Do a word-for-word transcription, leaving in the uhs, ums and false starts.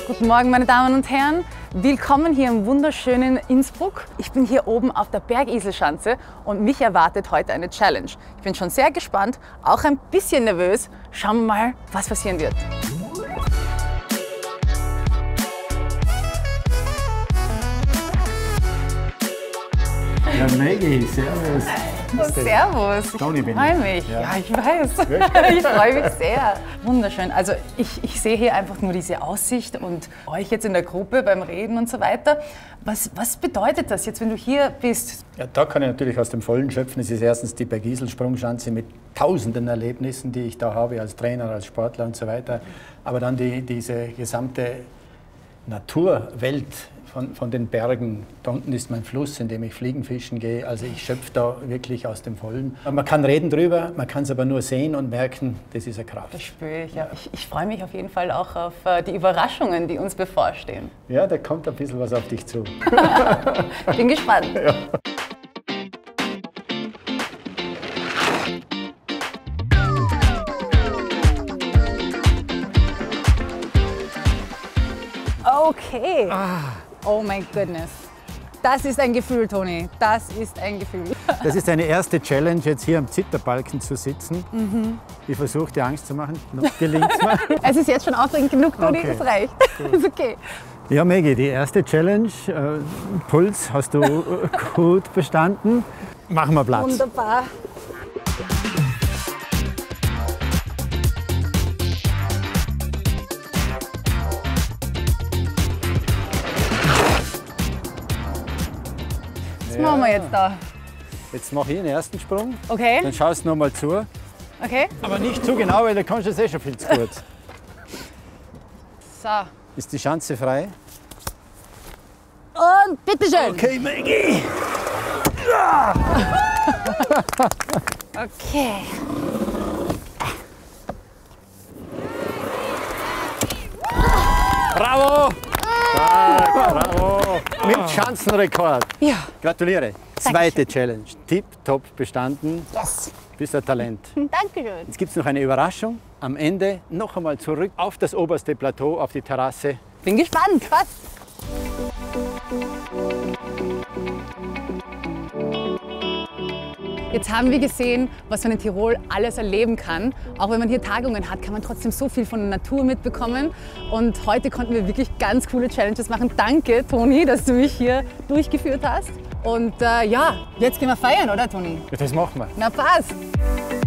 Guten Morgen, meine Damen und Herren. Willkommen hier im wunderschönen Innsbruck. Ich bin hier oben auf der Bergiselschanze und mich erwartet heute eine Challenge. Ich bin schon sehr gespannt, auch ein bisschen nervös. Schauen wir mal, was passieren wird. Ja, Maggie, servus. Oh, servus, ich Toni bin freue ich. mich. Ja, Ja. ich weiß. Ich freue mich sehr. Wunderschön. Also ich, ich sehe hier einfach nur diese Aussicht und euch jetzt in der Gruppe beim Reden und so weiter. Was, was bedeutet das jetzt, wenn du hier bist? Ja, da kann ich natürlich aus dem Vollen schöpfen. Es ist erstens die Bergisel-Sprungschanze mit tausenden Erlebnissen, die ich da habe als Trainer, als Sportler und so weiter. Aber dann die, diese gesamte Naturwelt von, von den Bergen. Da unten ist mein Fluss, in dem ich Fliegenfischen gehe. Also ich schöpfe da wirklich aus dem Vollen. Man kann reden drüber, man kann es aber nur sehen und merken, das ist eine Kraft. Das spüre ich, ja. Ich, ich freue mich auf jeden Fall auch auf äh, die Überraschungen, die uns bevorstehen. Ja, da kommt ein bisschen was auf dich zu. Bin gespannt. Ja. Okay. Oh my goodness. Das ist ein Gefühl, Toni. Das ist ein Gefühl. Das ist eine erste Challenge, jetzt hier am Zitterbalken zu sitzen. Mhm. Ich versuche dir Angst zu machen. Noch gelingt es mir. Es ist jetzt schon aufregend genug, Toni. Okay. Das reicht. Ist okay. Ja, Maggie, die erste Challenge, äh, Puls, hast du äh, gut bestanden. Machen wir Platz. Wunderbar. Was machen wir jetzt da? Jetzt mache ich den ersten Sprung. Okay, Dann schaust du noch mal zu. okay. Aber nicht zu genau, weil da kannst du es eh schon viel zu gut. So. Ist die Schanze frei? Und bitteschön. Okay, Maggie. Okay. Bravo! Stark, bravo! Mit Schanzenrekord. Ja. Gratuliere. Zweite Challenge. Tip, top bestanden. Yes. Bist ein Talent. Dankeschön. Jetzt gibt es noch eine Überraschung. Am Ende noch einmal zurück auf das oberste Plateau, auf die Terrasse. Bin gespannt. Was? Jetzt haben wir gesehen, was man in Tirol alles erleben kann. Auch wenn man hier Tagungen hat, kann man trotzdem so viel von der Natur mitbekommen. Und heute konnten wir wirklich ganz coole Challenges machen. Danke, Toni, dass du mich hier durchgeführt hast. Und äh, ja, jetzt gehen wir feiern, oder Toni? Ja, das machen wir. Na passt.